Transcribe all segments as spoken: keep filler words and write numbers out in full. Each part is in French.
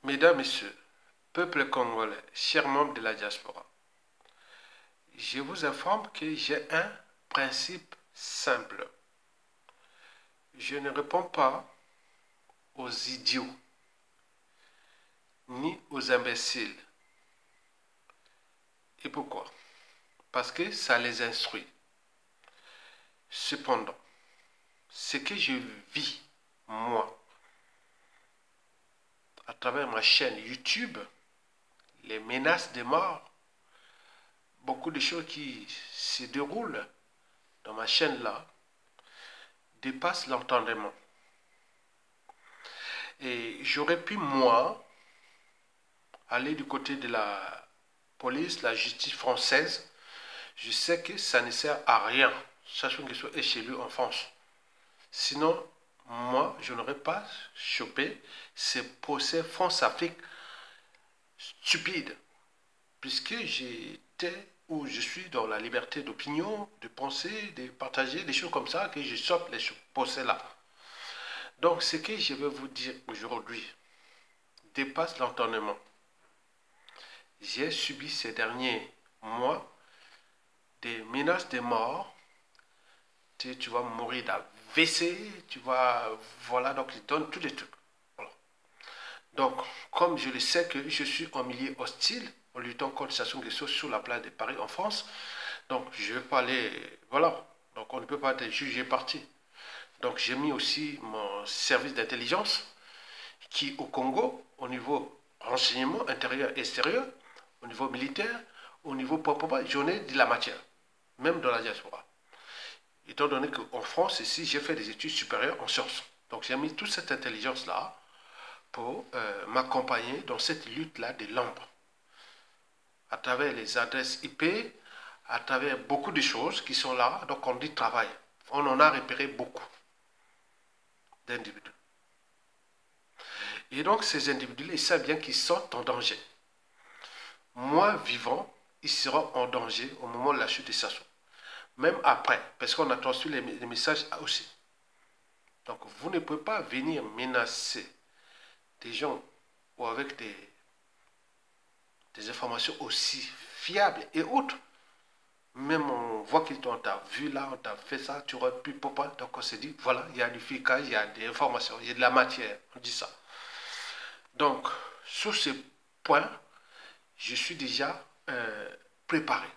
Mesdames, Messieurs, peuple congolais, chers membres de la diaspora, je vous informe que j'ai un principe simple. Je ne réponds pas aux idiots, ni aux imbéciles. Et pourquoi? Parce que ça les instruit. Cependant, ce que je vis, moi, à travers ma chaîne YouTube, les menaces de mort, beaucoup de choses qui se déroulent dans ma chaîne là, dépassent l'entendement. Et j'aurais pu, moi, aller du côté de la police, la justice française. Je sais que ça ne sert à rien, sachant que ce soit chez lui en France. Sinon, moi, je n'aurais pas chopé ces procès France-Afrique stupides, puisque j'étais ou je suis dans la liberté d'opinion, de penser, de partager des choses comme ça, que je chope les procès-là. Donc, ce que je vais vous dire aujourd'hui dépasse l'entendement. J'ai subi ces derniers mois des menaces de mort. Tu, tu vas mourir d'A V C, tu vas... Voilà, donc ils donnent tous les trucs. Voilà. Donc, comme je le sais que je suis en milieu hostile, en luttant contre Sassou Nguesso sur la place de Paris en France, donc je ne vais pas aller... Voilà, donc on ne peut pas être jugé parti. Donc j'ai mis aussi mon service d'intelligence qui au Congo, au niveau renseignement intérieur et extérieur, au niveau militaire, au niveau propre, j'en ai de la matière, même dans la diaspora. Étant donné qu'en France, ici, j'ai fait des études supérieures en sciences. Donc j'ai mis toute cette intelligence-là pour euh, m'accompagner dans cette lutte-là de l'ombre. À travers les adresses I P, à travers beaucoup de choses qui sont là, donc on dit travail. On en a repéré beaucoup d'individus. Et donc ces individus-là, ils savent bien qu'ils sont en danger. Moi, vivant, ils seront en danger au moment de la chute de Sassou. Même après, parce qu'on a transmis les, les messages aussi. Donc vous ne pouvez pas venir menacer des gens ou avec des, des informations aussi fiables et autres. Même on voit qu'ils t'ont vu là, on t'a fait ça, tu aurais pu papa. Donc on s'est dit, voilà, il y a du ficage, il y a des informations, il y a de la matière. On dit ça. Donc, sur ce point, je suis déjà euh, préparé.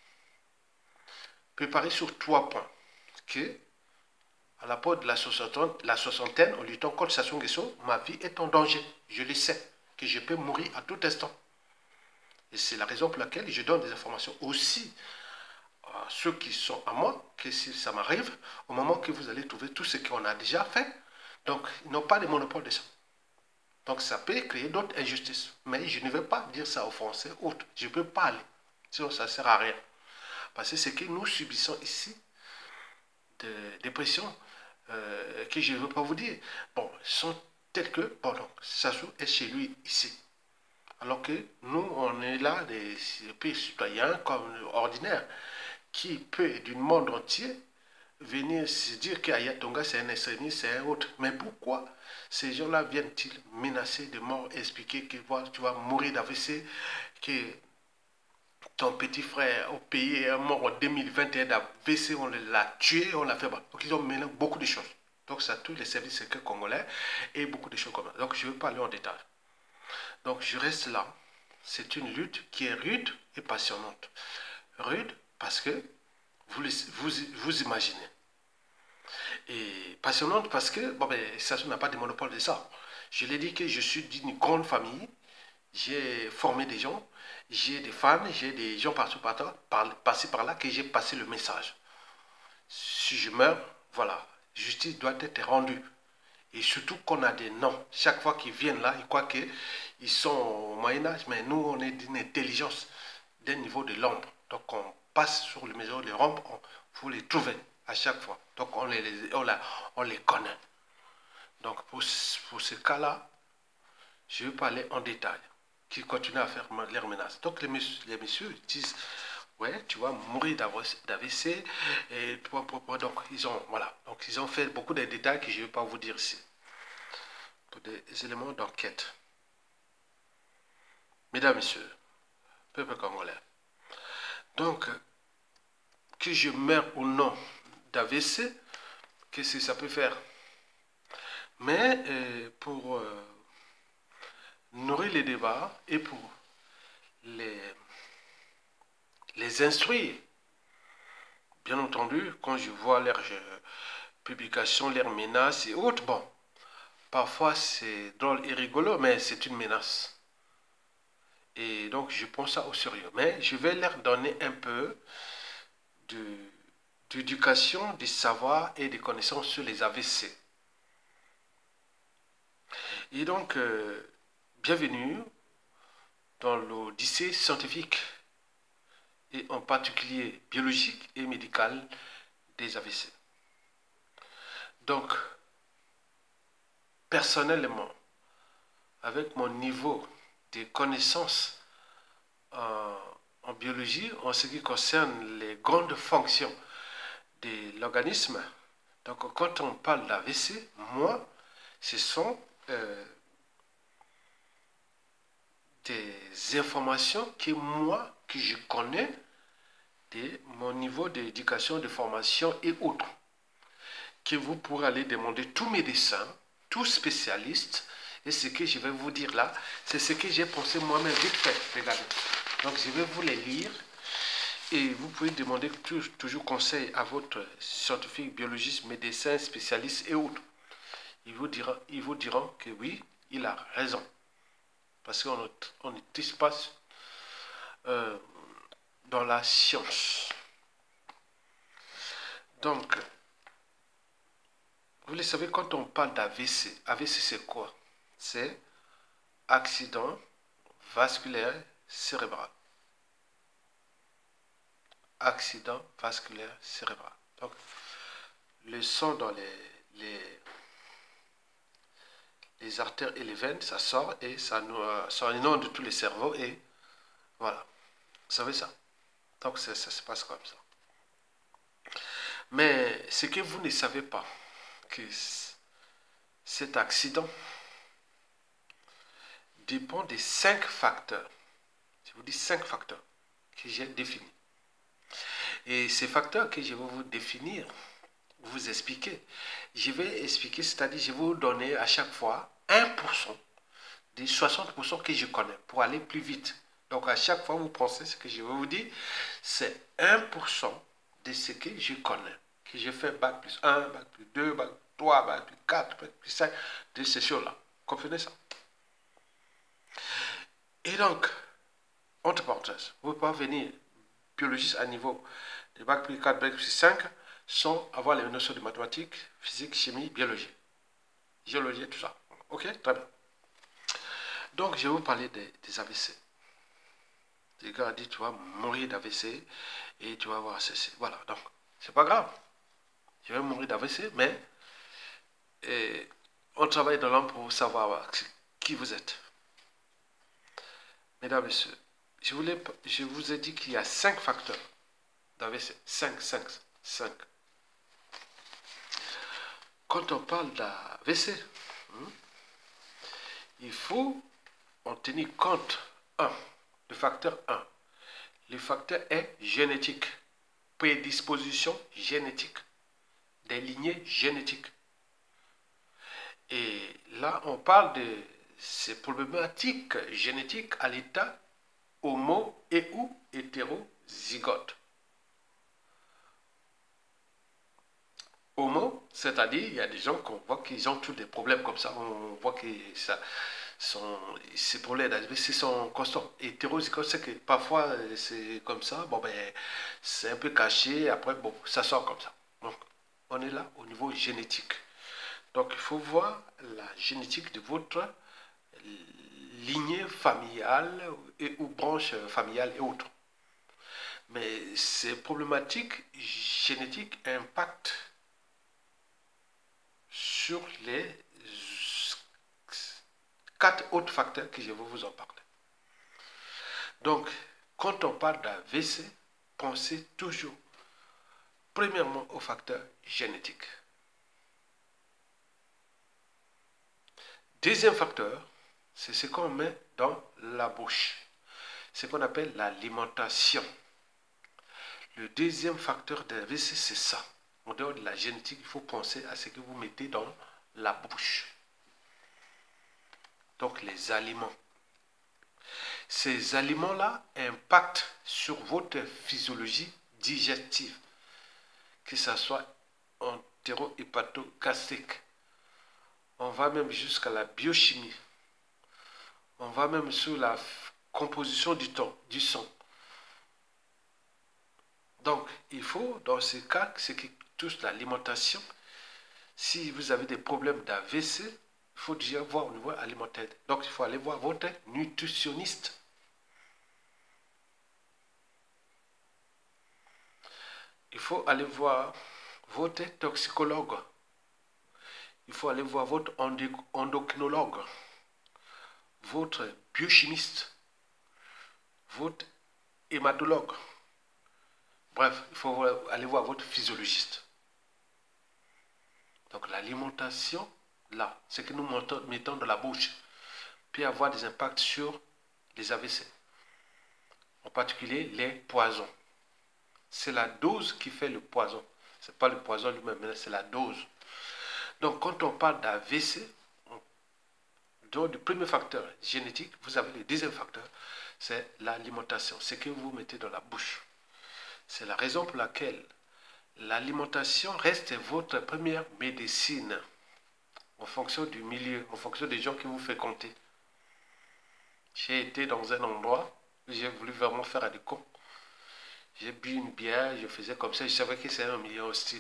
Préparé sur trois points. Que, à la porte de la soixantaine, la soixantaine, en luttant contre Sassou Nguesso, ma vie est en danger. Je le sais, que je peux mourir à tout instant. Et c'est la raison pour laquelle je donne des informations aussi à ceux qui sont à moi, que si ça m'arrive, au moment que vous allez trouver tout ce qu'on a déjà fait, donc ils n'ont pas de monopole de ça. Donc ça peut créer d'autres injustices. Mais je ne vais pas dire ça aux Français autres. Je ne peux pas aller. Sinon ça ne sert à rien. Parce que ce que nous subissons ici, de dépression, euh, que je ne veux pas vous dire, bon, sont tels que, bon, donc, Sassou est chez lui ici. Alors que nous, on est là, des, des citoyens comme ordinaires, qui peut, du monde entier, venir se dire qu'Ayatonga c'est un extrémiste, c'est un autre. Mais pourquoi ces gens-là viennent-ils menacer de mort, expliquer que tu vas mourir d'A V C, que ton petit frère au pays est mort en deux mille vingt et un d'A V C, on l'a tué, on l'a fait. Donc ils ont mélangé beaucoup de choses. Donc ça tous les services secrets congolais et beaucoup de choses comme ça. Donc je ne vais pas aller en détail. Donc je reste là. C'est une lutte qui est rude et passionnante. Rude parce que vous, vous, vous imaginez. Et passionnante parce que bon, ben, Sassou n'a pas de monopole de ça. Je l'ai dit que je suis d'une grande famille. J'ai formé des gens. J'ai des fans. J'ai des gens partout, partout par, passés par là que j'ai passé le message. Si je meurs, voilà. Justice doit être rendue. Et surtout qu'on a des noms. Chaque fois qu'ils viennent là, ils croient qu'ils sont au Moyen-Âge. Mais nous, on est d'une intelligence d'un niveau de l'ombre. Donc on passe sur le maison de l'ombre, il faut les trouver à chaque fois. Donc on les, on la, on les connaît. Donc pour, pour ce cas-là, je vais parler en détail. Qui continuent à faire leurs menaces. Donc les messieurs, les messieurs disent, ouais, tu vas mourir d'A V C. Et donc ils ont, voilà. Donc ils ont fait beaucoup de détails que je ne vais pas vous dire ici. Pour des éléments d'enquête. Mesdames, Messieurs, peuple congolais, donc, que je meurs ou non d'A V C, qu'est-ce que ça peut faire? Mais euh, pour euh, nourrir les débats et pour les, les instruire, bien entendu, quand je vois leurs euh, publications, leurs menaces et autres, bon, parfois c'est drôle et rigolo, mais c'est une menace. Et donc je prends ça au sérieux. Mais je vais leur donner un peu d'éducation, de, de savoir et de connaissances sur les A V C. Et donc, euh, bienvenue dans l'Odyssée scientifique et en particulier biologique et médicale des A V C. Donc, personnellement, avec mon niveau de connaissances en, en biologie, en ce qui concerne les grandes fonctions de l'organisme, donc quand on parle d'A V C, moi, ce sont euh, des informations que moi, que je connais de mon niveau d'éducation, de formation et autres, que vous pourrez aller demander tous médecins, tous spécialistes, et ce que je vais vous dire là, c'est ce que j'ai pensé moi-même vite fait, regardez. Donc je vais vous les lire, et vous pouvez demander toujours conseil à votre scientifique, biologiste, médecin, spécialiste et autres. Ils vous diront, ils vous diront que oui, il a raison. Parce qu'on ne touche pas euh, dans la science. Donc, vous le savez, quand on parle d'A V C, A V C c'est quoi? C'est accident vasculaire cérébral. Accident vasculaire cérébral. Donc, le sang dans les, les, les artères et les veines, ça sort et ça, nous, ça inonde tous les cerveaux et voilà. Vous savez ça? Donc, ça, ça se passe comme ça. Mais ce que vous ne savez pas, que cet accident dépend des cinq facteurs. Je vous dis cinq facteurs que j'ai définis. Et ces facteurs que je vais vous définir, vous expliquer, je vais expliquer, c'est-à-dire je vais vous donner à chaque fois un pour cent des soixante pour cent que je connais pour aller plus vite. Donc à chaque fois vous pensez ce que je vais vous dire, c'est un pour cent de ce que je connais. Que j'ai fait bac plus un, bac plus deux, bac plus trois, bac plus quatre, bac plus cinq, de ces choses-là. Comprenez ça? Et donc, entre parenthèses, vous pouvez pas venir biologiste à niveau de bac plus quatre, bac plus cinq, sans avoir les notions de mathématiques, physique, chimie, biologie, géologie, tout ça. Ok? Très bien. Donc, je vais vous parler des, des A V C. Les gars disent, tu vas mourir d'A V C et tu vas avoir ceci. Voilà, donc, c'est pas grave. Je vais mourir d'A V C, mais et, on travaille dans l'homme pour savoir qui vous êtes. Mesdames, Messieurs, je, voulais, je vous ai dit qu'il y a cinq facteurs d'A V C. cinq, cinq, cinq. Quand on parle d'A V C, hein, il faut en tenir compte, un, le facteur un. Le facteur est génétique, prédisposition génétique, des lignées génétiques. Et là, on parle de ces problématiques génétiques à l'état homo et ou hétérozygote. Homo, c'est-à-dire, il y a des gens qu'on voit qu'ils ont tous des problèmes comme ça, on voit que ça, sont, ces problèmes d'A V C sont constants. Hétérozygote, c'est que parfois c'est comme ça, bon ben, c'est un peu caché, après, bon, ça sort comme ça. Donc, on est là au niveau génétique. Donc, il faut voir la génétique de votre lignée familiale et, ou branche familiale et autres. Mais ces problématiques génétiques impactent sur les quatre autres facteurs que je vais vous en parler. Donc, quand on parle d'A V C, pensez toujours premièrement aux facteurs génétiques. Deuxième facteur, c'est ce qu'on met dans la bouche. Ce qu'on appelle l'alimentation. Le deuxième facteur d'A V C, c'est ça. En dehors de la génétique, il faut penser à ce que vous mettez dans la bouche. Donc les aliments. Ces aliments-là impactent sur votre physiologie digestive, que ce soit entéro-hépato-gastrique. On va même jusqu'à la biochimie. On va même sur la composition du, temps, du sang. Donc, il faut, dans ce cas, ce qui touche l'alimentation, si vous avez des problèmes d'A V C, il faut déjà voir au niveau alimentaire. Donc, il faut aller voir votre nutritionniste. Il faut aller voir votre toxicologue. Il faut aller voir votre endocrinologue, votre biochimiste, votre hématologue. Bref, il faut aller voir votre physiologiste. Donc l'alimentation, là, ce que nous mettons dans la bouche, peut avoir des impacts sur les A V C. En particulier les poisons. C'est la dose qui fait le poison. Ce n'est pas le poison lui-même, mais c'est la dose. Donc quand on parle d'A V C, donc du premier facteur génétique, vous avez le deuxième facteur, c'est l'alimentation, ce que vous mettez dans la bouche. C'est la raison pour laquelle l'alimentation reste votre première médecine en fonction du milieu, en fonction des gens qui vous fréquentez. J'ai été dans un endroit où j'ai voulu vraiment faire un décompte. J'ai bu une bière, je faisais comme ça, je savais que c'est un milieu hostile.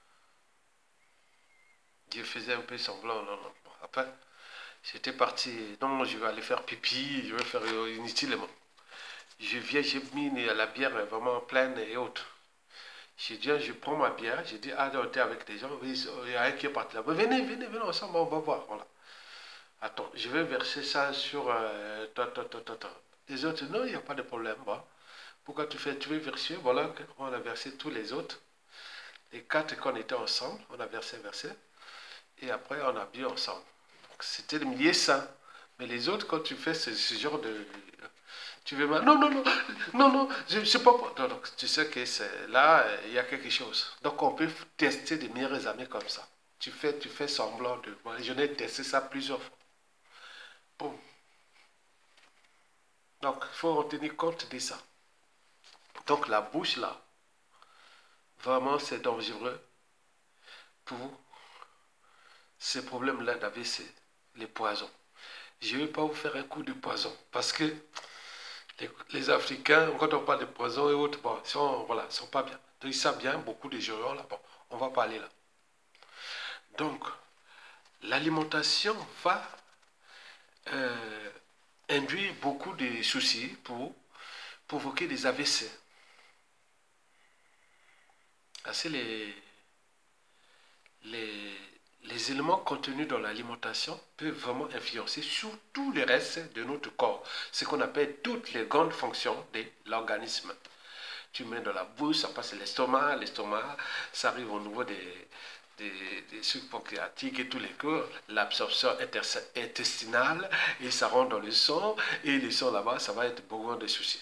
Je faisais un peu semblant, non, non. Après, j'étais parti, non, je vais aller faire pipi, je vais faire inutilement. Je viens, j'ai mis la bière vraiment pleine et haute. J'ai dit, je prends ma bière, j'ai dit, ah, on était avec des gens, oui, il y a un qui est parti là. Mais venez, venez, venez ensemble, on va voir. Voilà. Attends, je vais verser ça sur... Euh, ta, ta, ta, ta, ta. Les autres, non, il n'y a pas de problème. Bon. Pourquoi tu fais, tu veux verser? Voilà, on a versé tous les autres. Les quatre qu'on était ensemble, on a versé, versé. Et après, on a bu ensemble. C'était le milieu sain. Mais les autres, quand tu fais ce, ce genre de... Tu veux mal. Non, non, non, non, non, je ne sais pas. Non, donc, tu sais que c'est là, il y a quelque chose. Donc, on peut tester des meilleurs amis comme ça. Tu fais, tu fais semblant de... Je n'ai testé ça plusieurs fois. Bon. Donc, il faut en tenir compte de ça. Donc, la bouche, là, vraiment, c'est dangereux pour ces problèmes-là d'A V C, les poisons. Je ne vais pas vous faire un coup de poison parce que les, les Africains, quand on parle de poison et autres, bon, ils sont, voilà, ils sont pas bien. Donc, ils savent bien, beaucoup de gens là, bon, on va pas aller là. Donc, l'alimentation va euh, induire beaucoup de soucis pour provoquer des A V C. C'est les, les, les éléments contenus dans l'alimentation peuvent vraiment influencer sur tout le reste de notre corps, ce qu'on appelle toutes les grandes fonctions de l'organisme. Tu mets dans la bouche, ça passe à l'estomac, l'estomac, ça arrive au niveau des, des, des sucs pancréatiques et tous les corps, l'absorption intestinale, et ça rentre dans le sang, et le sang là-bas, ça va être beaucoup de soucis.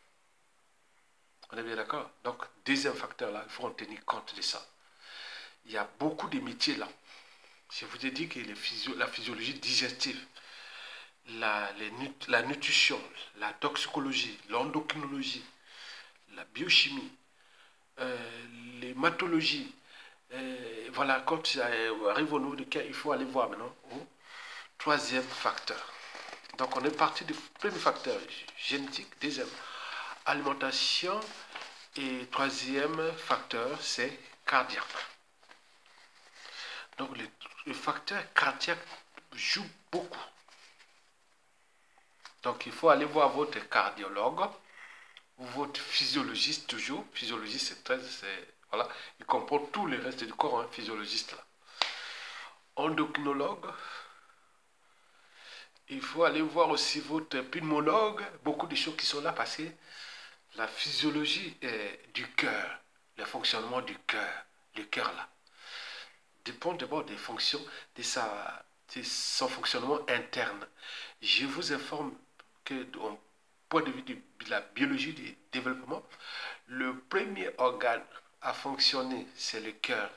On est bien d'accord? Donc, deuxième facteur là, il faut en tenir compte de ça. Il y a beaucoup de métiers là. Je vous ai dit que les physio, la physiologie digestive, la, les, la nutrition, la toxicologie, l'endocrinologie, la biochimie, euh, l'hématologie, euh, voilà, quand ça arrive au niveau de cas, il faut aller voir maintenant au troisième facteur. Donc, on est parti du premier facteur génétique, deuxième alimentation, et troisième facteur, c'est cardiaque. Donc, le, le facteur cardiaque joue beaucoup. Donc, il faut aller voir votre cardiologue ou votre physiologiste toujours. Physiologiste, c'est très... Voilà, il comprend tout le reste du corps, un hein, physiologiste là. Endocrinologue. Il faut aller voir aussi votre pneumologue. Beaucoup de choses qui sont là parce que la physiologie est du cœur, le fonctionnement du cœur, le cœur là, dépend d'abord des fonctions de sa c'est son fonctionnement interne. Je vous informe que, du point de vue de la biologie du développement, le premier organe à fonctionner, c'est le cœur.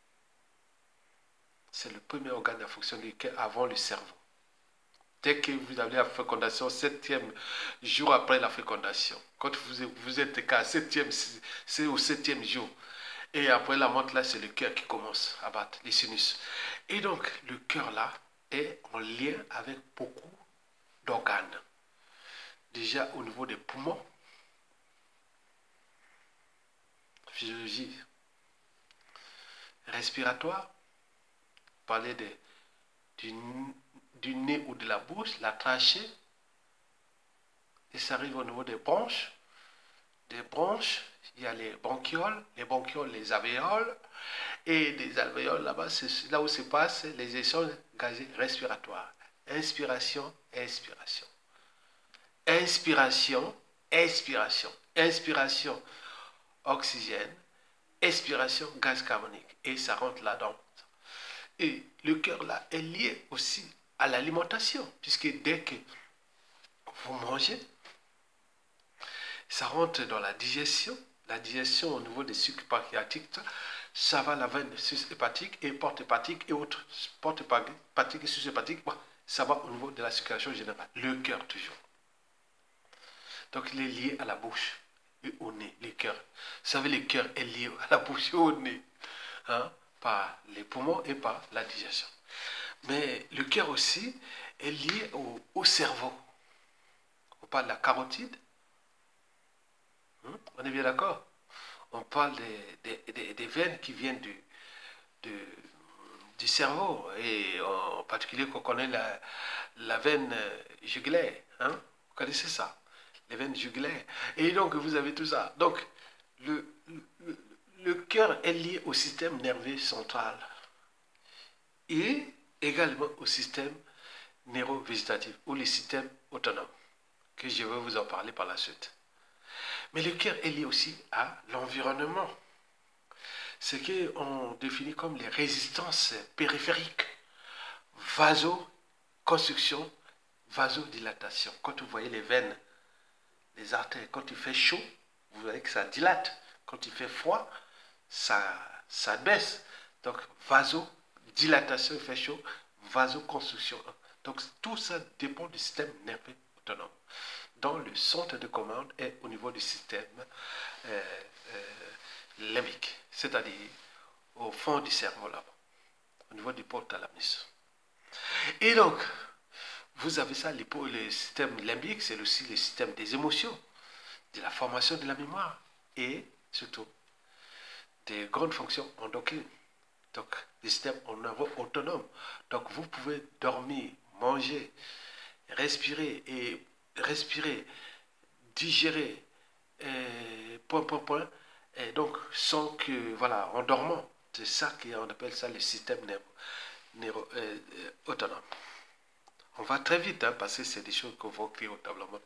C'est le premier organe à fonctionner, le cœur, avant le cerveau. Dès que vous avez la fécondation, septième jour après la fécondation, quand vous, vous êtes qu'à septième, c'est au septième jour. Et après la montre là, c'est le cœur qui commence à battre, les sinus. Et donc, le cœur là est en lien avec beaucoup d'organes. Déjà au niveau des poumons, physiologie respiratoire, parler de, du, du nez ou de la bouche, la trachée, et ça arrive au niveau des bronches. Des bronches, il y a les bronchioles, les bronchioles, les alvéoles, et des alvéoles là-bas, c'est là où se passent les échanges gazés respiratoires. Inspiration, expiration. Inspiration, expiration. Inspiration, oxygène. Expiration, gaz carbonique. Et ça rentre là-dedans. Et le cœur là est lié aussi à l'alimentation, puisque dès que vous mangez, ça rentre dans la digestion. La digestion au niveau des sucres pancréatiques, ça va la veine sus-hépatique et porte hépatique et autres. Porte hépatique et sus-hépatique, ça va au niveau de la circulation générale. Le cœur toujours. Donc il est lié à la bouche et au nez, le cœur. Vous savez, le cœur est lié à la bouche et au nez, hein, par les poumons et par la digestion. Mais le cœur aussi est lié au, au cerveau. On parle de la carotide. On est bien d'accord? On parle des, des, des, des veines qui viennent du, du, du cerveau. Et en particulier, qu'on connaît la, la veine jugulaire. Hein? Vous connaissez ça? Les veines jugulaires. Et donc, vous avez tout ça. Donc, le, le, le cœur est lié au système nerveux central. Et également au système neurovégétatif, ou les systèmes autonomes, que je vais vous en parler par la suite. Mais le cœur est lié aussi à l'environnement. Ce qu'on définit comme les résistances périphériques, vasoconstriction, vasodilatation. Quand vous voyez les veines, les artères, quand il fait chaud, vous voyez que ça dilate. Quand il fait froid, ça, ça baisse. Donc, vasodilatation, il fait chaud, vasoconstriction. Donc, tout ça dépend du système nerveux autonome, dont le centre de commande est au niveau du système euh, euh, limbique, c'est-à-dire au fond du cerveau là-bas, au niveau du hypothalamus. Et donc, vous avez ça, le système limbique, c'est aussi le système des émotions, de la formation de la mémoire et surtout des grandes fonctions endocrines. Donc, des systèmes en nerveux autonomes. Donc, vous pouvez dormir, manger, respirer et respirer, digérer, et point, point, point, et donc sans que, voilà, en dormant. C'est ça qu'on appelle ça le système nerveux, nerveux euh, euh, autonome. On va très vite, hein, parce que c'est des choses qu'on va créer au tableau.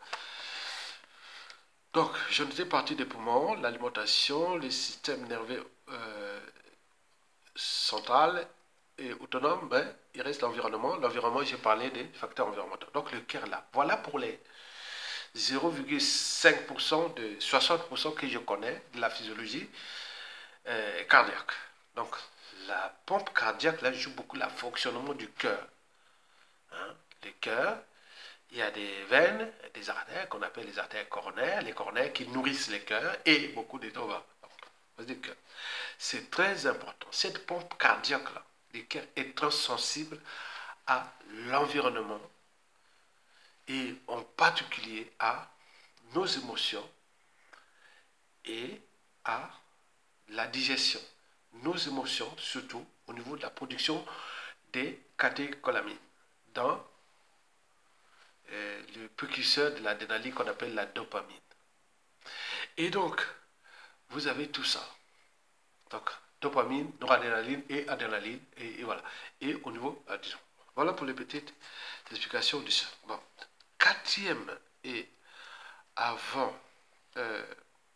Donc, je ne sais partie des poumons, l'alimentation, le système nerveux euh, central et autonome, ben, il reste l'environnement. L'environnement, j'ai parlé des facteurs environnementaux. Donc, le cœur là. Voilà pour les zéro virgule cinq pour cent de soixante pour cent que je connais de la physiologie euh, cardiaque. Donc, la pompe cardiaque, là, joue beaucoup le fonctionnement du cœur. Hein? Le cœur, il y a des veines, des artères qu'on appelle les artères coronaires, les coronaires qui nourrissent le cœur et beaucoup de cœur. C'est très important. Cette pompe cardiaque-là, le cœur est très sensible à l'environnement et en particulier à nos émotions et à la digestion. Nos émotions, surtout au niveau de la production des catécholamines dans euh, le précurseur de l'adrénaline qu'on appelle la dopamine. Et donc, vous avez tout ça. Donc, dopamine, noradrénaline et adrénaline, et, et voilà. Et au niveau, euh, disons, voilà pour les petites explications de ça. Bon. Quatrième et avant euh,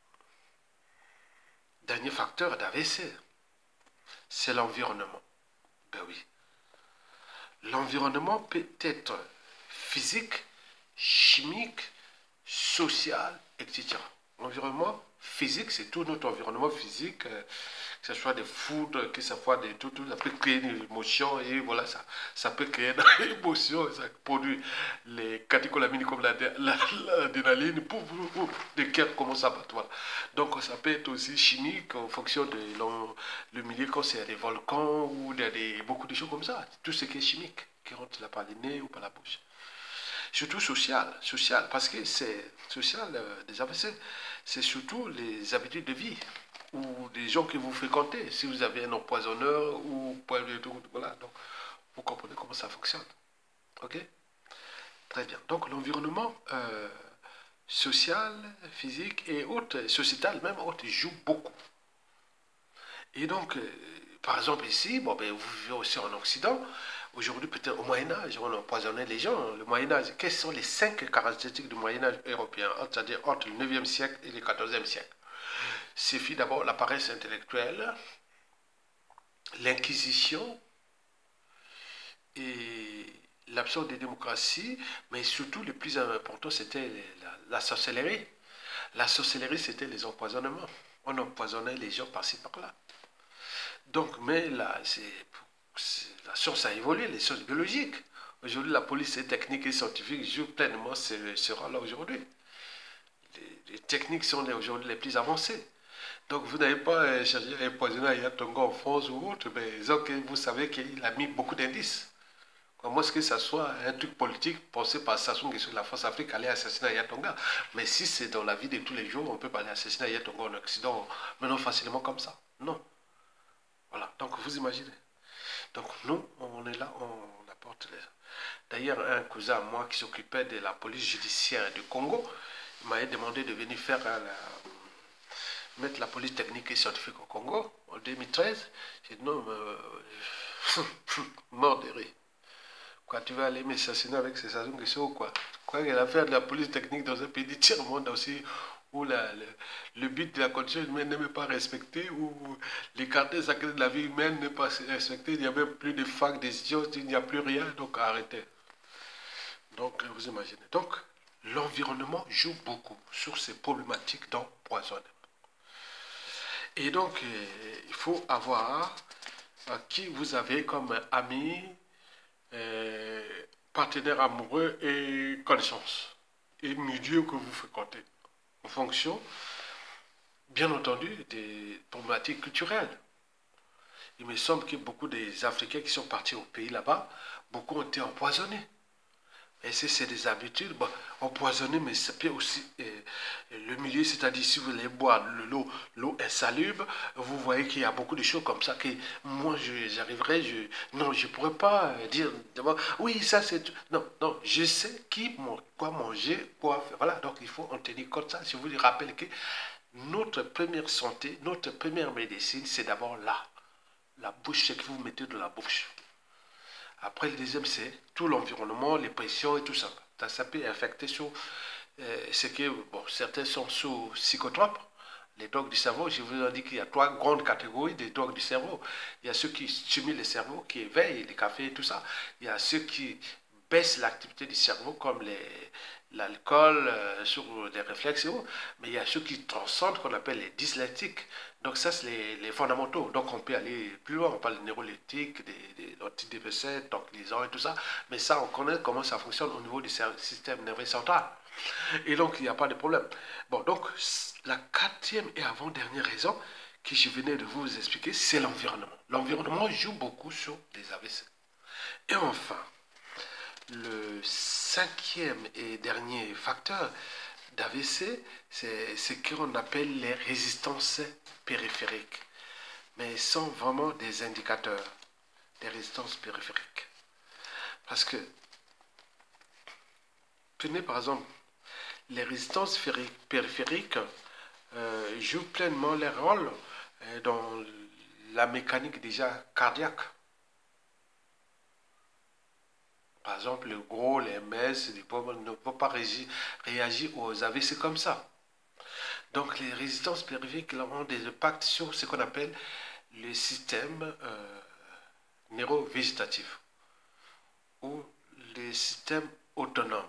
dernier facteur d'A V C, c'est l'environnement. Ben oui. L'environnement peut être physique, chimique, social, et cetera. L'environnement physique, c'est tout notre environnement physique, euh, que ce soit des foudres, que ce soit des tout, tout, ça peut créer une émotion et voilà, ça, ça peut créer une émotion, ça produit les catécholamines comme l'adrénaline, pouf, pouf, pouf, le cœur commence à battre. Voilà. Donc ça peut être aussi chimique en fonction de le milieu, quand c'est des volcans ou des, des, beaucoup de choses comme ça, tout ce qui est chimique, qui rentre là par le nez ou par la bouche. Surtout social, social, parce que c'est social, euh, des A V C, c'est surtout les habitudes de vie ou des gens que vous fréquentez. Si vous avez un empoisonneur ou voilà, donc vous comprenez comment ça fonctionne. Ok? Très bien. Donc l'environnement euh, social, physique et autres, sociétal même, autres, joue beaucoup. Et donc, euh, par exemple ici, bon, ben, vous vivez aussi en Occident. Aujourd'hui, peut-être au Moyen-Âge, on empoisonnait les gens. Le Moyen-Âge, quelles sont les cinq caractéristiques du Moyen-Âge européen, c'est-à-dire entre le neuvième siècle et le quatorzième siècle? Suffit d'abord la paresse intellectuelle, l'inquisition et l'absence de démocratie, mais surtout le plus important, c'était la, la sorcellerie. La sorcellerie, c'était les empoisonnements. On empoisonnait les gens par-ci, par-là. Donc, mais là, c'est la science a évolué, les sciences biologiques. Aujourd'hui, la police et technique et scientifique jouent pleinement ce, ce rôle-là aujourd'hui. Les, les techniques sont aujourd'hui les plus avancées. Donc, vous n'avez pas euh, cherché à empoisonner Aya Tonga en France ou autre, mais donc, vous savez qu'il a mis beaucoup d'indices. Comment est-ce que ça soit un truc politique pensé par Sassou Nguesso de la France-Afrique aller assassiner Aya Tonga? Mais si c'est dans la vie de tous les jours, on peut pas aller assassiner Aya Tonga en Occident maintenant facilement comme ça. Non. Voilà. Donc, vous imaginez. Donc nous, on est là, on apporte les... D'ailleurs, un cousin à moi qui s'occupait de la police judiciaire du Congo m'avait demandé de venir faire la... mettre la police technique et scientifique au Congo en deux mille treize. J'ai dit non, mais... mort de rire. Quoi, tu vas aller m'assassiner avec ces Sassou Nguesso ou quoi? Quoi que l'affaire de la police technique dans un pays du tiers-monde aussi, où la, le, le but de la condition humaine n'est pas respecté, où les quartiers sacrés de la vie humaine n'est pas respecté, il n'y a même plus de fac, des idiots, il n'y a plus rien, donc arrêtez. Donc, vous imaginez. Donc, l'environnement joue beaucoup sur ces problématiques d'empoisonnement. Et donc, euh, il faut avoir euh, qui vous avez comme ami, euh, partenaire amoureux et connaissance, et milieu que vous fréquentez, en fonction, bien entendu, des problématiques culturelles. Il me semble que beaucoup des Africains qui sont partis au pays là-bas, beaucoup ont été empoisonnés. Et si c'est des habitudes, bon, empoisonné, mais ça peut aussi euh, le milieu, c'est-à-dire si vous voulez boire l'eau, l'eau insalubre, vous voyez qu'il y a beaucoup de choses comme ça que moi, j'arriverai, je, non, je ne pourrais pas dire, oui, ça c'est... Non, non, je sais qui, quoi manger, quoi faire. Voilà, donc il faut en tenir compte ça. Si vous vous rappelez que notre première santé, notre première médecine, c'est d'abord là. La bouche, c'est que vous mettez dans la bouche. Après, le deuxième, c'est tout l'environnement, les pressions et tout ça. Ça peut affecter sur euh, ce que, bon, certains sont sous psychotropes, les drogues du cerveau. Je vous ai dit qu'il y a trois grandes catégories de drogues du cerveau. Il y a ceux qui stimulent le cerveau, qui éveillent, les cafés et tout ça. Il y a ceux qui baissent l'activité du cerveau, comme l'alcool, euh, sur les réflexes et autres. Mais il y a ceux qui transcendent, qu'on appelle les dyslexiques. Donc ça, c'est les, les fondamentaux. Donc on peut aller plus loin, on parle de neuroleptiques, des, des antidépresseurs, tranquillisants et tout ça. Mais ça, on connaît comment ça fonctionne au niveau du système nerveux central. Et donc, il n'y a pas de problème. Bon, donc, la quatrième et avant-dernière raison que je venais de vous expliquer, c'est l'environnement. L'environnement joue beaucoup sur les A V C. Et enfin, le cinquième et dernier facteur d'A V C, c'est ce qu'on appelle les résistances périphériques, mais sont vraiment des indicateurs des résistances périphériques. Parce que, prenez par exemple, les résistances périphériques euh, jouent pleinement leur rôle euh, dans la mécanique déjà cardiaque. Par exemple, le gros, les M S, les pauvres ne peuvent pas réagir aux A V C comme ça. Donc, les résistances périphériques ont des impacts sur ce qu'on appelle le système euh, neurovégétatif. ou les systèmes autonomes.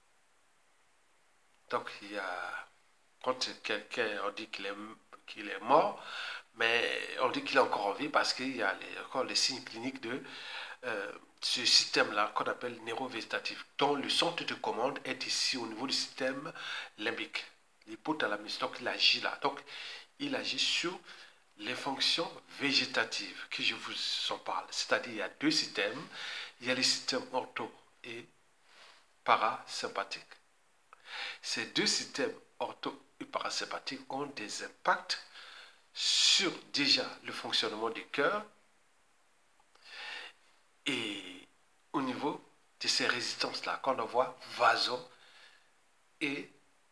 Donc, il y a, quand quelqu'un, on dit qu'il est, qu'il est mort, mais on dit qu'il est encore en vie parce qu'il y a les, encore les signes cliniques de euh, ce système-là qu'on appelle neurovégétatif, dont le centre de commande est ici au niveau du système limbique, l'hypothalamus. Donc, il agit là. Donc, il agit sur les fonctions végétatives que je vous en parle. C'est-à-dire, il y a deux systèmes. Il y a les systèmes ortho et parasympathiques. Ces deux systèmes ortho et parasympathiques ont des impacts sur déjà le fonctionnement du cœur et au niveau de ces résistances-là qu'on voit vaso et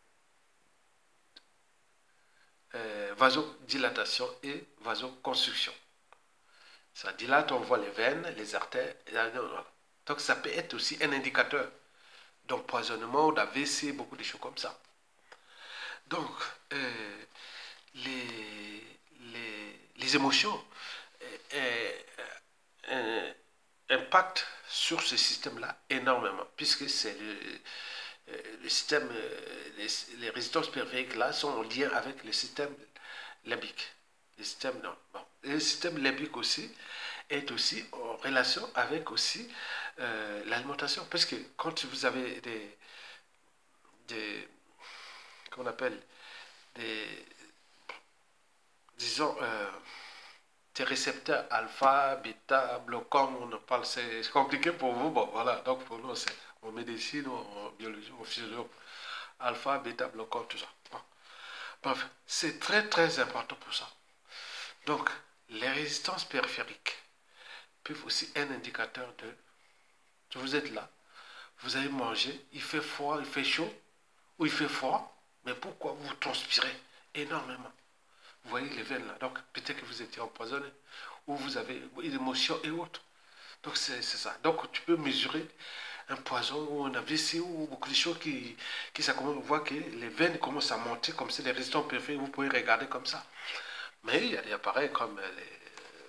euh, vasodilatation et vasoconstriction. Ça dilate, on voit les veines, les artères. Donc ça peut être aussi un indicateur d'empoisonnement, d'A V C, beaucoup de choses comme ça. Donc, euh, les, les, les émotions euh, euh, impactent sur ce système-là énormément, puisque c'est le, le système, les, les résistances périphériques là sont en lien avec le système limbique. Le système, non, bon. Et le système limbique aussi est aussi en relation avec aussi euh, l'alimentation, parce que quand vous avez des, des qu'on appelle des, disons, euh, des récepteurs alpha, bêta, bloquants, on en parle, c'est compliqué pour vous, bon voilà, donc pour nous c'est en médecine, en biologie, en physiologie, alpha, bêta, bloquants, tout ça. Bon. Bref, c'est très très important pour ça. Donc, les résistances périphériques peuvent aussi être un indicateur de, vous êtes là, vous allez manger, il fait froid, il fait chaud, ou il fait froid, mais pourquoi vous transpirez énormément? Vous voyez les veines là, donc peut-être que vous étiez empoisonné, ou vous avez une émotion et autres. Donc c'est ça. Donc tu peux mesurer un poison ou un A V C ou beaucoup de choses qui, qui ça commence, on voit que les veines commencent à monter comme c'est les résistances périphériques, vous pouvez regarder comme ça. Mais il y a des appareils comme les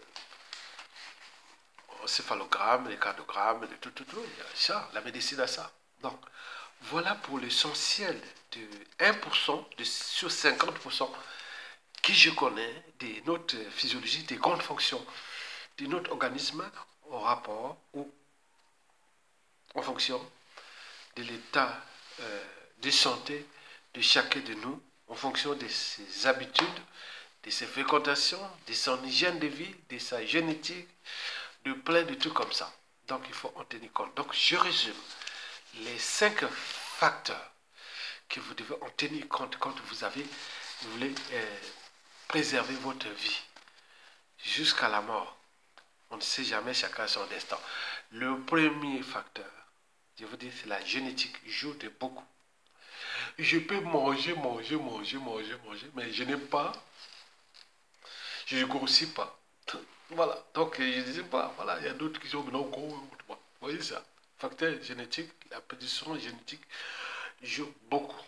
céphalogrammes, les cardiogrammes, les tout, tout, tout, il y a ça, la médecine a ça. Donc, voilà pour l'essentiel de un pour cent de, sur cinquante pour cent que je connais de notre physiologie, des grandes fonctions de notre organisme en rapport ou en fonction de l'état euh, de santé de chacun de nous, en fonction de ses habitudes, de ses fréquentations, de son hygiène de vie, de sa génétique, de plein de trucs comme ça. Donc il faut en tenir compte. Donc je résume les cinq facteurs que vous devez en tenir compte quand vous avez, vous voulez euh, préserver votre vie jusqu'à la mort. On ne sait jamais, chacun son destin. Le premier facteur, je vous dis, c'est la génétique. Il joue de beaucoup. Je peux manger, manger, manger, manger, manger, mais je n'aime pas, je ne grossis pas. Voilà, donc je ne disais pas, voilà, il y a d'autres qui sont non gros. Vous voyez ça, facteur génétique, la prédisposition génétique joue beaucoup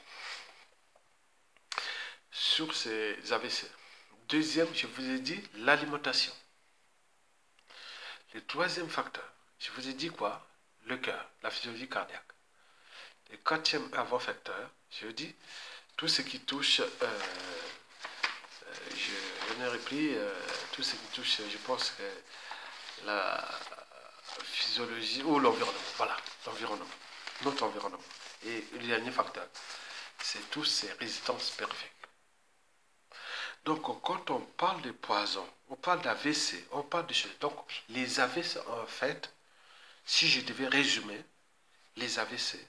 sur ces A V C. Deuxième, je vous ai dit, l'alimentation. Le troisième facteur, je vous ai dit quoi? Le cœur, la physiologie cardiaque. Le quatrième avant facteur, je vous dis, tout ce qui touche, euh, euh, je, je n'ai repris, euh, tout ce qui touche, je pense que la physiologie ou l'environnement, voilà, l'environnement, notre environnement. Et le dernier facteur, c'est tous ces résistances périphériques. Donc, quand on parle de poison, on parle d'A V C, on parle de choses. Donc, les A V C, en fait, si je devais résumer, les A V C,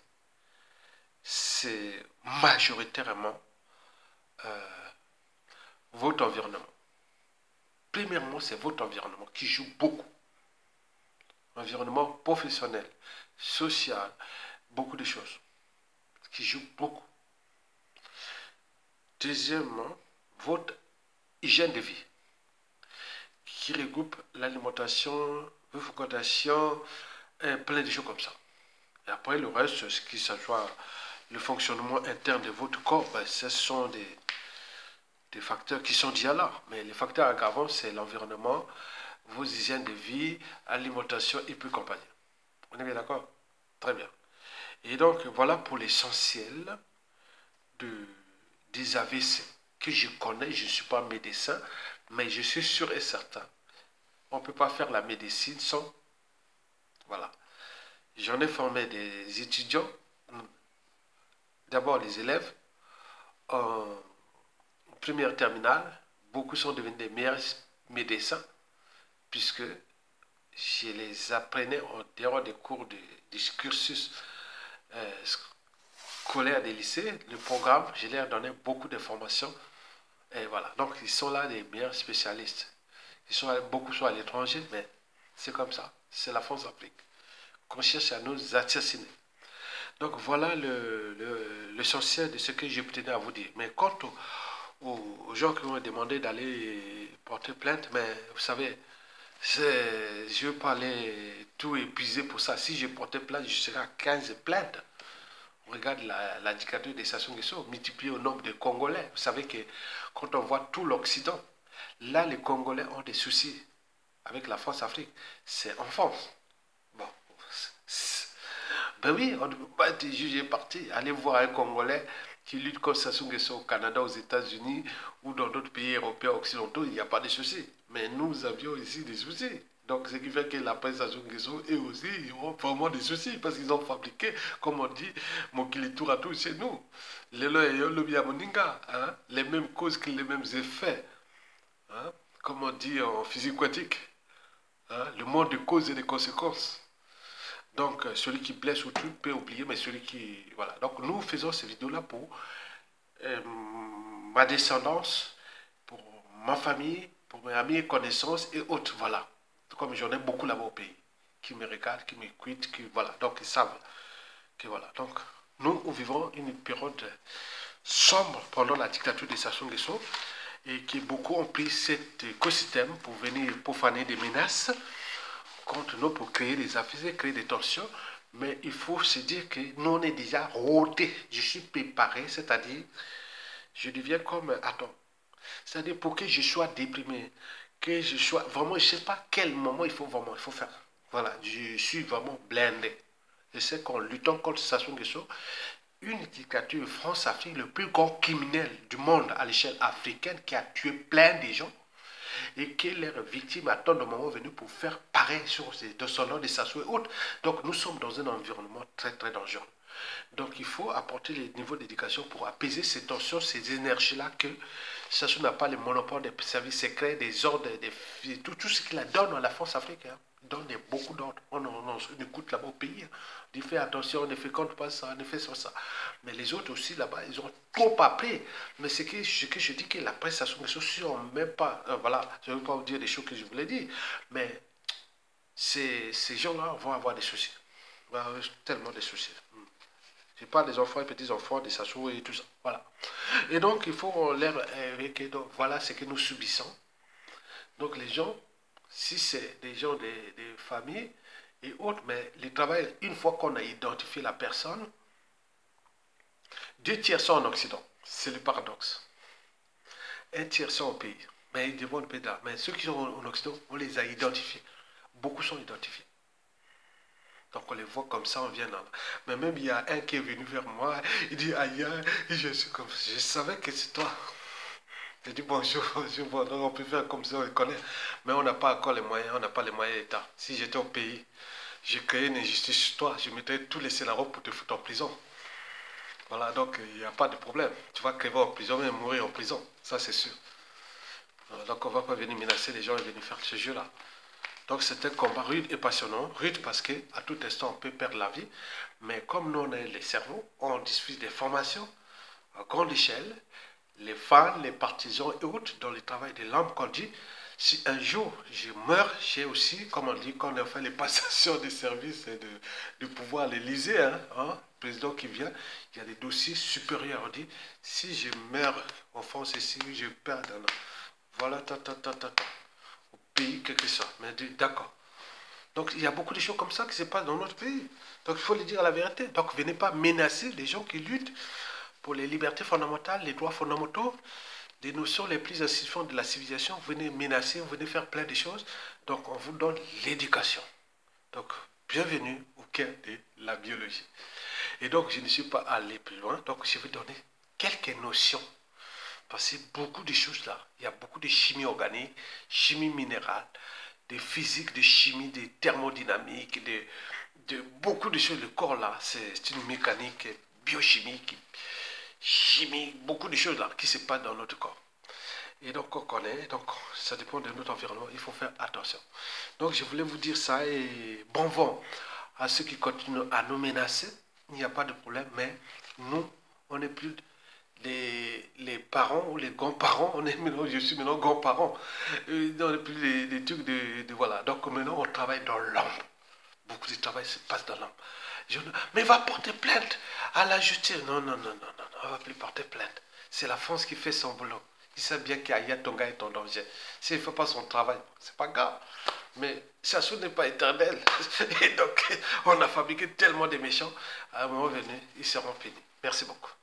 c'est majoritairement euh, votre environnement. Premièrement, c'est votre environnement qui joue beaucoup. Environnement professionnel, social, beaucoup de choses qui jouent beaucoup. Deuxièmement, votre hygiène de vie qui regroupe l'alimentation, la fréquentation, et plein de choses comme ça. Et après, le reste, ce qui soit le fonctionnement interne de votre corps, ben, ce sont des, des facteurs qui sont déjà là. Mais les facteurs aggravants, c'est l'environnement, vos hygiènes de vie, alimentation et puis compagnie. On est bien d'accord? Très bien. Et donc, voilà pour l'essentiel de, des A V C que je connais. Je ne suis pas médecin, mais je suis sûr et certain. On ne peut pas faire la médecine sans... Voilà. J'en ai formé des étudiants, d'abord les élèves, en première terminale. Beaucoup sont devenus des meilleurs médecins, puisque je les apprenais en dehors des cours de, du cursus euh, scolaire des lycées. Le programme, je leur donnais beaucoup d'informations. Et voilà. Donc, ils sont là des meilleurs spécialistes. Ils sont, beaucoup sont à l'étranger, mais c'est comme ça. C'est la France-Afrique qu'on cherche à nous assassiner. Donc, voilà l'essentiel le, le, de ce que je tenais à vous dire. Mais quant aux, aux gens qui m'ont demandé d'aller porter plainte, mais vous savez, je ne veux pas aller tout épuiser pour ça. Si je portais plainte, je serais à quinze plaintes. On regarde la, la dictature des Sassou Nguesso multipliée au nombre de Congolais. Vous savez que quand on voit tout l'Occident, là, les Congolais ont des soucis avec la France-Afrique. C'est en France. Bon. Ben oui, on ne peut pas être jugé parti. Allez voir un Congolais qui lutte contre Sassou Nguesso au Canada, aux États-Unis ou dans d'autres pays européens occidentaux, il n'y a pas de soucis. Mais nous avions ici des soucis. Donc, ce qui fait que la presse Sassou Nguesso, eux aussi, ils ont vraiment des soucis parce qu'ils ont fabriqué, comme on dit, Mokili Touratou chez nous. Les Moninga, hein, les mêmes causes que les mêmes effets. Hein, comme on dit en physique quantique. Hein, le monde de causes et de conséquences. Donc, celui qui blesse ou tue peut oublier, mais celui qui... Voilà. Donc, nous faisons ces vidéos-là pour euh, ma descendance, pour ma famille, pour mes amis et connaissances et autres. Voilà. Comme j'en ai beaucoup là-bas au pays, qui me regardent, qui m'écoutent, qui... Voilà. Donc, ils savent que voilà. Donc, nous, nous vivons une période sombre pendant la dictature de Sassou Nguesso et qui beaucoup ont pris cet écosystème pour venir profaner des menaces contre nous pour créer des affaires, créer des tensions. Mais il faut se dire que nous, on est déjà rodés. Je suis préparé, c'est-à-dire, je deviens comme... Attends. C'est-à-dire, pour que je sois déprimé, que je sois... Vraiment, je ne sais pas quel moment il faut vraiment, il faut faire. Voilà, je suis vraiment blindé. Je sais qu'en luttant contre Sassou Nguesso, une dictature France-Afrique, le plus grand criminel du monde à l'échelle africaine, qui a tué plein de gens, et que leurs victimes attendent le moment venu pour faire pareil sur ces descendants de Sassou et autres. Donc nous sommes dans un environnement très très dangereux. Donc il faut apporter les niveaux d'éducation pour apaiser ces tensions, ces énergies-là, que Sassou n'a pas le monopole des services secrets, des ordres, des, tout, tout ce qu'il donne à la France-Afrique. Hein. Il donne beaucoup d'ordres. On, on, on écoute là-bas au pays. Hein. On dit fais attention, on ne fait compte pas ça, on ne fait sur ça. Mais les autres aussi là-bas, ils ont trop appris. Mais ce que, ce que je dis que la presse Sassou Nguesso, si on ne met pas, euh, voilà, je ne veux pas vous dire des choses que je voulais dire, mais ces, ces gens-là vont avoir des soucis. Vont avoir tellement de soucis. Je parle des enfants et petits-enfants, des Sassou et tout ça. Voilà. Et donc, il faut leur évoquer. Donc, voilà ce que nous subissons. Donc, les gens, si c'est des gens des, des familles et autres, mais le travail, une fois qu'on a identifié la personne, deux tiers sont en Occident. C'est le paradoxe. Un tiers sont au pays. Mais ils demandent pédale. Mais ceux qui sont en Occident, on les a identifiés. Beaucoup sont identifiés. Donc on les voit comme ça, on vient dans... Mais même il y a un qui est venu vers moi, il dit aïe, et je suis comme je savais que c'est toi. J'ai dit bonjour, bonjour, bon, donc on peut faire comme ça, on le connaît. Mais on n'a pas encore les moyens, on n'a pas les moyens d'État. Si j'étais au pays, j'ai créé une injustice sur toi, je mettrais tous les scénarios pour te foutre en prison. Voilà, donc il n'y a pas de problème. Tu vas crever en prison, mais mourir en prison, ça c'est sûr. Voilà, donc on ne va pas venir menacer les gens et venir faire ce jeu-là. Donc c'est un combat rude et passionnant. Rude parce qu'à tout instant on peut perdre la vie. Mais comme nous on a les cerveaux, on diffuse des formations à grande échelle. Les fans, les partisans et autres dans le travail de l'âme qu'on dit. Si un jour je meurs, j'ai aussi, comme on dit, quand on a fait les passations des services et de, de pouvoir à l'Élysée, hein, hein, le président qui vient, il y a des dossiers supérieurs. On dit, si je meurs en France et si je perds dans... Voilà, ta, ta, ta, ta, ta. Pays, quelque chose. Mais d'accord. Donc, il y a beaucoup de choses comme ça qui se passent dans notre pays. Donc, il faut le dire la vérité. Donc, venez pas menacer les gens qui luttent pour les libertés fondamentales, les droits fondamentaux, des notions les plus insistantes de la civilisation. Vous venez menacer, vous venez faire plein de choses. Donc, on vous donne l'éducation. Donc, bienvenue au bouquin de la biologie. Et donc, je ne suis pas allé plus loin. Donc, je vais donner quelques notions. Parce que beaucoup de choses là, il y a beaucoup de chimie organique, chimie minérale, de physique, de chimie, de thermodynamique, de, de beaucoup de choses. Le corps là, c'est une mécanique biochimique, chimie, beaucoup de choses là qui se passent dans notre corps. Et donc, on connaît, donc ça dépend de notre environnement, il faut faire attention. Donc, je voulais vous dire ça et bon vent à ceux qui continuent à nous menacer. Il n'y a pas de problème, mais nous, on n'est plus les, les parents ou les grands-parents, on est maintenant, je suis maintenant grand-parent. On n'est plus les, les trucs de, de, voilà. Donc, maintenant, on travaille dans l'ombre. Beaucoup de travail se passe dans l'ombre. Je, mais va porter plainte à la justice. Non, non, non, non, non, on ne va plus porter plainte. C'est la France qui fait son boulot. Il sait bien qu'Aya Tonga est en danger. S'il ne fait pas son travail, c'est pas grave. Mais Chassou n'est pas éternel. Et donc, on a fabriqué tellement de méchants. À un moment venu, ils seront finis. Merci beaucoup.